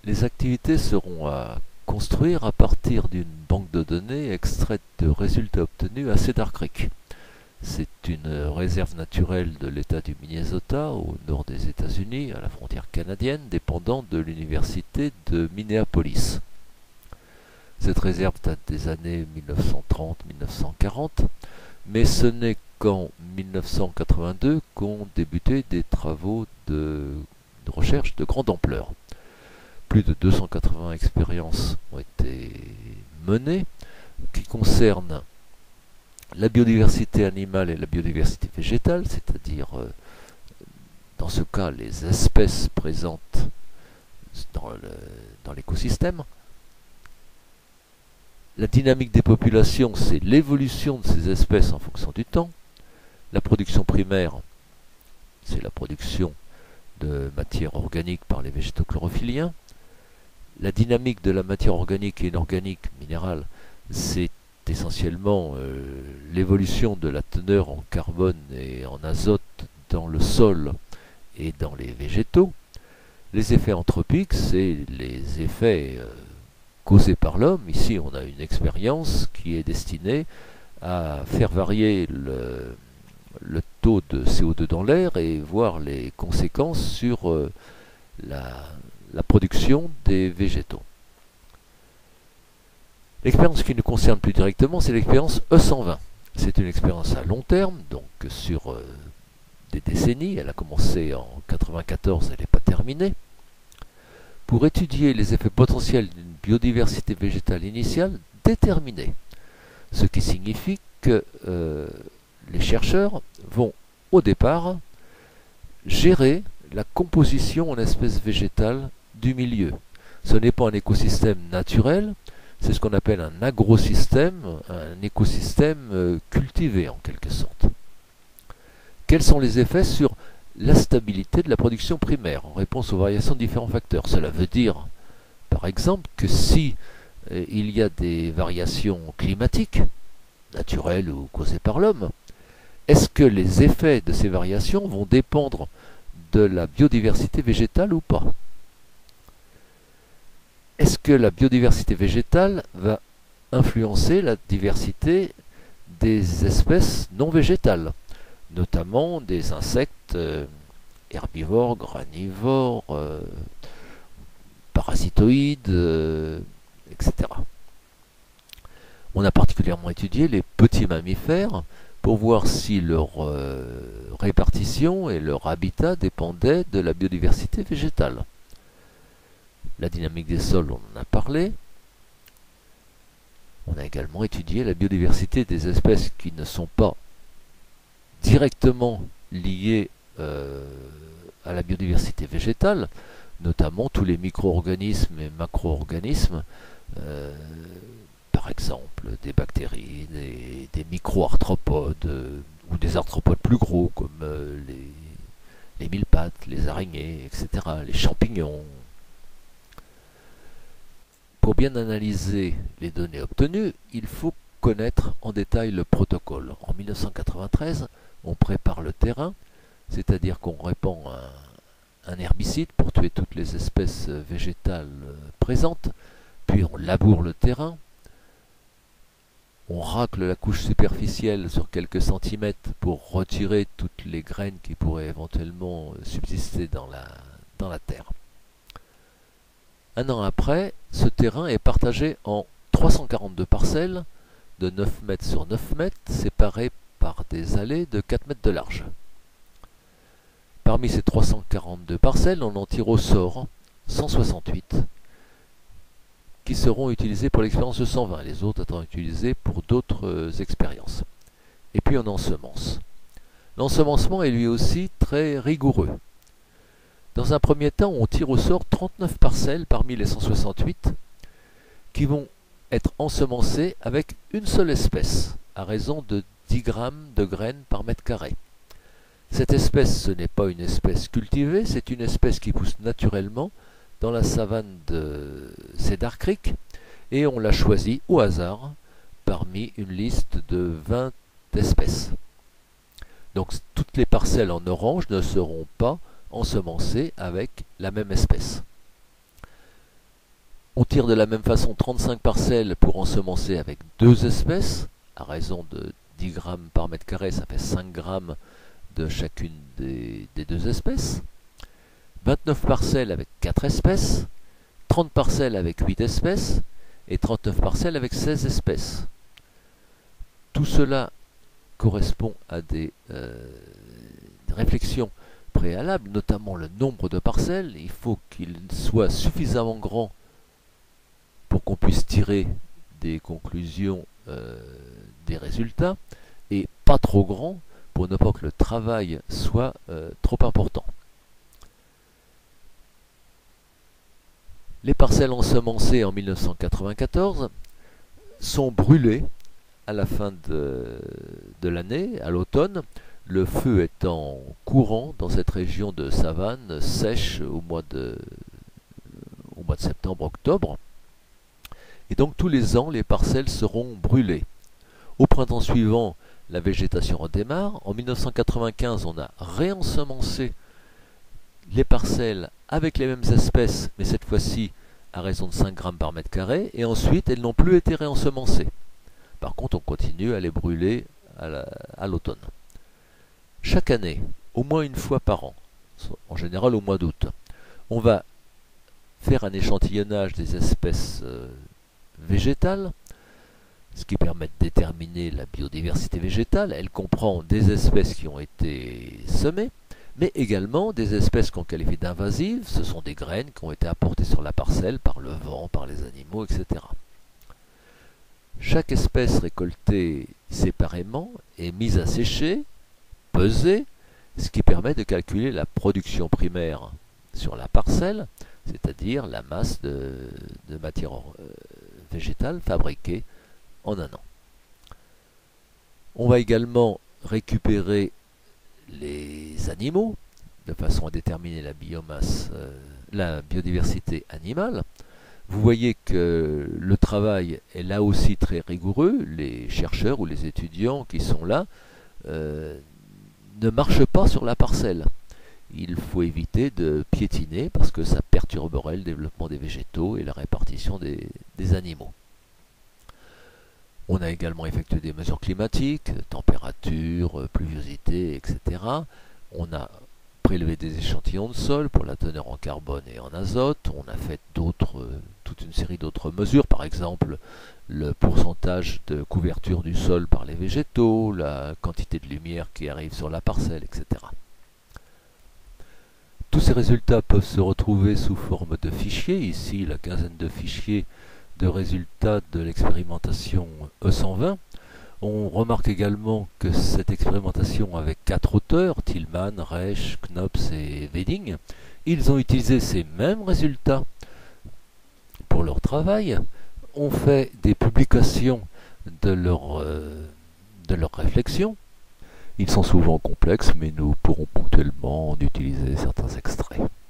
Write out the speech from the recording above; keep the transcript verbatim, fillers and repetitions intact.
Les activités seront à construire à partir d'une banque de données extraite de résultats obtenus à Cedar Creek. C'est une réserve naturelle de l'État du Minnesota, au nord des États-Unis, à la frontière canadienne, dépendant de l'université de Minneapolis. Cette réserve date des années mille neuf cent trente à mille neuf cent quarante, mais ce n'est qu'en mille neuf cent quatre-vingt-deux qu'ont débuté des travaux de, de recherche de grande ampleur. Plus de deux cent quatre-vingts expériences ont été menées qui concernent la biodiversité animale et la biodiversité végétale, c'est-à-dire euh, dans ce cas les espèces présentes dans, le, dans l'écosystème. La dynamique des populations, c'est l'évolution de ces espèces en fonction du temps. La production primaire, c'est la production de matière organique par les végétaux chlorophylliens. La dynamique de la matière organique et inorganique minérale, c'est essentiellement euh, l'évolution de la teneur en carbone et en azote dans le sol et dans les végétaux. Les effets anthropiques, c'est les effets euh, causés par l'homme. Ici, on a une expérience qui est destinée à faire varier le, le taux de C O deux dans l'air et voir les conséquences sur euh, la, la production des végétaux. L'expérience qui nous concerne plus directement, c'est l'expérience E cent vingt. C'est une expérience à long terme, donc sur euh, des décennies. Elle a commencé en mille neuf cent quatre-vingt-quatorze, elle n'est pas terminée. Pour étudier les effets potentiels d'une biodiversité végétale initiale déterminée. Ce qui signifie que euh, les chercheurs vont au départ gérer la composition en espèces végétales du milieu. Ce n'est pas un écosystème naturel, c'est ce qu'on appelle un agrosystème, un écosystème euh, cultivé en quelque sorte. Quels sont les effets sur la stabilité de la production primaire en réponse aux variations de différents facteurs? Cela veut dire, par exemple, que si euh, il y a des variations climatiques, naturelles ou causées par l'homme, est-ce que les effets de ces variations vont dépendre de la biodiversité végétale ou pas? Est-ce que la biodiversité végétale va influencer la diversité des espèces non végétales, notamment des insectes euh, herbivores, granivores, euh, parasitoïdes, euh, et cetera. On a particulièrement étudié les petits mammifères pour voir si leur euh, répartition et leur habitat dépendaient de la biodiversité végétale. La dynamique des sols, on en a parlé. On a également étudié la biodiversité des espèces qui ne sont pas directement liées euh, à la biodiversité végétale, notamment tous les micro-organismes et macro-organismes, euh, par exemple des bactéries, des, des micro-arthropodes, euh, ou des arthropodes plus gros comme euh, les, les mille pattes, les araignées, et cetera, les champignons. Pour bien analyser les données obtenues, il faut connaître en détail le protocole. En mille neuf cent quatre-vingt-treize, on prépare le terrain, c'est-à-dire qu'on répand un, un herbicide pour tuer toutes les espèces végétales présentes, puis on laboure le terrain, on racle la couche superficielle sur quelques centimètres pour retirer toutes les graines qui pourraient éventuellement subsister dans la, dans la terre. Un an après, ce terrain est partagé en trois cent quarante-deux parcelles de neuf mètres sur neuf mètres, séparées par des allées de quatre mètres de large. Parmi ces trois cent quarante-deux parcelles, on en tire au sort cent soixante-huit qui seront utilisées pour l'expérience de cent vingt, les autres étant utilisées pour d'autres expériences. Et puis on ensemence. L'ensemencement est lui aussi très rigoureux. Dans un premier temps, on tire au sort trente-neuf parcelles parmi les cent soixante-huit qui vont être ensemencées avec une seule espèce, à raison de dix grammes de graines par mètre carré. Cette espèce, ce n'est pas une espèce cultivée, c'est une espèce qui pousse naturellement dans la savane de Cedar Creek, et on l'a choisie au hasard parmi une liste de vingt espèces. Donc toutes les parcelles en orange ne seront pas ensemencées avec la même espèce. On tire de la même façon trente-cinq parcelles pour ensemencer avec deux espèces, à raison de dix grammes par mètre carré, ça fait cinq grammes de chacune des, des deux espèces. vingt-neuf parcelles avec quatre espèces, trente parcelles avec huit espèces et trente-neuf parcelles avec seize espèces. Tout cela correspond à des, euh, des réflexions préalables, notamment le nombre de parcelles. Il faut qu'il soit suffisamment grand pour qu'on puisse tirer des conclusions, euh, des résultats, et pas trop grand pour ne pas que le travail soit euh, trop important. Les parcelles ensemencées en mille neuf cent quatre-vingt-quatorze sont brûlées à la fin de, de l'année, à l'automne, le feu étant courant dans cette région de savane sèche au mois de, au mois de septembre-octobre. Et donc tous les ans, les parcelles seront brûlées. Au printemps suivant, la végétation redémarre. En mille neuf cent quatre-vingt-quinze, on a réensemencé les parcelles avec les mêmes espèces, mais cette fois-ci à raison de cinq grammes par mètre carré, et ensuite elles n'ont plus été réensemencées. Par contre, on continue à les brûler à l'automne. Chaque année, au moins une fois par an, en général au mois d'août, on va faire un échantillonnage des espèces euh, végétales, ce qui permet de déterminer la biodiversité végétale. Elle comprend des espèces qui ont été semées, mais également des espèces qu'on qualifie d'invasives. Ce sont des graines qui ont été apportées sur la parcelle par le vent, par les animaux, et cetera. Chaque espèce récoltée séparément est mise à sécher, pesée, ce qui permet de calculer la production primaire sur la parcelle, c'est-à-dire la masse de, de matière euh, végétale fabriquée en un an. On va également récupérer les animaux de façon à déterminer la biomasse, euh, la biodiversité animale. Vous voyez que le travail est là aussi très rigoureux. Les chercheurs ou les étudiants qui sont là euh, ne marchent pas sur la parcelle. Il faut éviter de piétiner parce que ça perturberait le développement des végétaux et la répartition des, des animaux. On a également effectué des mesures climatiques, température, pluviosité, et cetera. On a prélevé des échantillons de sol pour la teneur en carbone et en azote. On a fait d'autres, toute une série d'autres mesures, par exemple le pourcentage de couverture du sol par les végétaux, la quantité de lumière qui arrive sur la parcelle, et cetera. Tous ces résultats peuvent se retrouver sous forme de fichiers. Ici, la quinzaine de fichiers de résultats de l'expérimentation E cent vingt. On remarque également que cette expérimentation avait quatre auteurs, Tillman, Reich, Knops et Wedding. Ils ont utilisé ces mêmes résultats pour leur travail, ont fait des publications de leurs euh, de leurs réflexions. Ils sont souvent complexes, mais nous pourrons ponctuellement en utiliser certains extraits.